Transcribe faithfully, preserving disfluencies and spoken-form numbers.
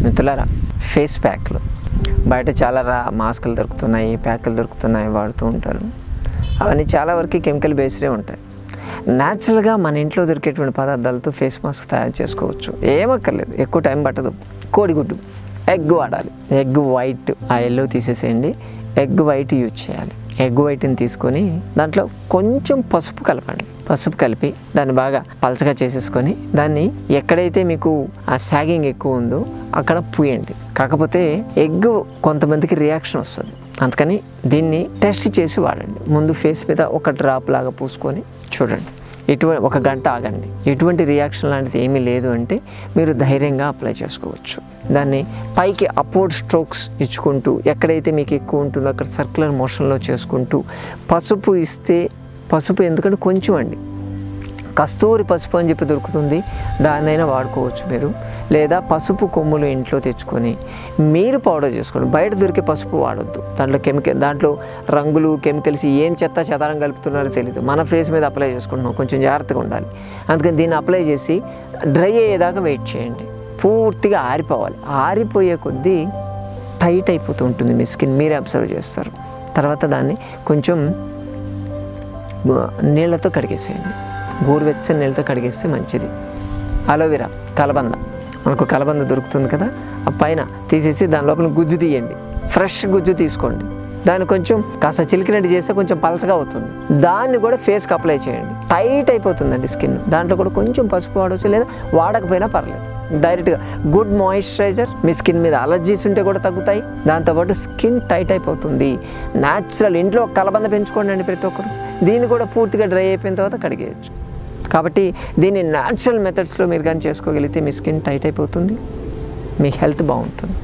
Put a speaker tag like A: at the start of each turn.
A: మిత్రులారా, ఫేస్ ప్యాక్లు బయట చాలా రా మాస్కులు దొరుకుతున్నాయి, ప్యాకులు దొరుకుతున్నాయి, వాడుతూ ఉంటారు. అవన్నీ చాలా వరకు కెమికల్ బేస్డే ఉంటాయి. న్యాచురల్గా మన ఇంట్లో దొరికేటువంటి పదార్థాలతో ఫేస్ మాస్క్ తయారు చేసుకోవచ్చు. ఏమక్కర్లేదు, ఎక్కువ టైం పట్టదు. కోడిగుడ్డు, ఎగ్ వాడాలి. ఎగ్ వైట్ ఆ ఎల్లో తీసేసేయండి, ఎగ్ వైట్ యూజ్ చేయాలి. ఎగ్ వైట్ని తీసుకొని దాంట్లో కొంచెం పసుపు కలపండి. పసుపు కలిపి దాన్ని బాగా పలచగా చేసేసుకొని దాన్ని ఎక్కడైతే మీకు ఆ సాగింగ్ ఎక్కువ ఉందో అక్కడ పూయండి. కాకపోతే ఎగ్ కొంతమందికి రియాక్షన్ వస్తుంది, అందుకని దీన్ని టెస్ట్ చేసి వాడండి. ముందు ఫేస్ మీద ఒక డ్రాప్ లాగా పూసుకొని చూడండి. ఎటువంటి ఒక గంట ఆగండి. ఎటువంటి రియాక్షన్ లాంటిది ఏమీ లేదు అంటే మీరు ధైర్యంగా అప్లై చేసుకోవచ్చు. దాన్ని పైకి అప్వర్డ్ స్ట్రోక్స్ ఇచ్చుకుంటూ ఎక్కడైతే మీకు ఎక్కువ ఉంటుందో అక్కడ సర్క్యులర్ మోషన్లో చేసుకుంటూ పసుపు ఇస్తే, పసుపు ఎందుకంటే కొంచెం అండి, కస్తూరి పసుపు అని చెప్పి దొరుకుతుంది, దాన్నైనా వాడుకోవచ్చు మీరు. లేదా పసుపు కొమ్ములు ఇంట్లో తెచ్చుకొని మీరు పౌడర్ చేసుకోండి. బయట దొరికే పసుపు వాడొద్దు. దాంట్లో కెమికల్, దాంట్లో రంగులు, కెమికల్స్ ఏం చెత్త చెదారం కలుపుతున్నారో తెలియదు. మన ఫేస్ మీద అప్లై చేసుకుంటున్నాం, కొంచెం జాగ్రత్తగా ఉండాలి. అందుకని దీన్ని అప్లై చేసి డ్రై అయ్యేదాకా వెయిట్ చేయండి. పూర్తిగా ఆరిపోవాలి. ఆరిపోయే కొద్దీ టైట్ అయిపోతూ ఉంటుంది మీ స్కిన్, మీరే అబ్జర్వ్ చేస్తారు. తర్వాత దాన్ని కొంచెం నీళ్ళతో కడిగేసేయండి. గోరువెచ్చని నీళ్ళతో కడిగేస్తే మంచిది. అలోవెరా, కలబంద, మనకు కలబంద దొరుకుతుంది కదా, ఆ పైన తీసేసి దాని లోపల గుజ్జు తీయండి. ఫ్రెష్ గుజ్జు తీసుకోండి. దాన్ని కొంచెం కాస్త చిలికినట్టు చేస్తే కొంచెం పలచగా అవుతుంది. దాన్ని కూడా ఫేస్కి అప్లై చేయండి. టైట్ అయిపోతుందండి స్కిన్. దాంట్లో కూడా కొంచెం పసుపు వాడవచ్చు, లేదా వాడకపోయినా పర్లేదు. డైరెక్ట్గా గుడ్ మాయిశ్చరైజర్, మీ స్కిన్ మీద అలర్జీస్ ఉంటే కూడా తగ్గుతాయి. దాంతోపాటు స్కిన్ టైట్ అయిపోతుంది. న్యాచురల్ ఇంట్లో కలబంద పెంచుకోండి అండి ప్రతి ఒక్కరు. దీన్ని కూడా పూర్తిగా డ్రై అయిపోయిన తర్వాత కడిగేయచ్చు. కాబట్టి దీన్ని న్యాచురల్ మెథడ్స్లో మీరు కానీ చేసుకోగలిగితే మీ స్కిన్ టైట్ అయిపోతుంది, మీ హెల్త్ బాగుంటుంది.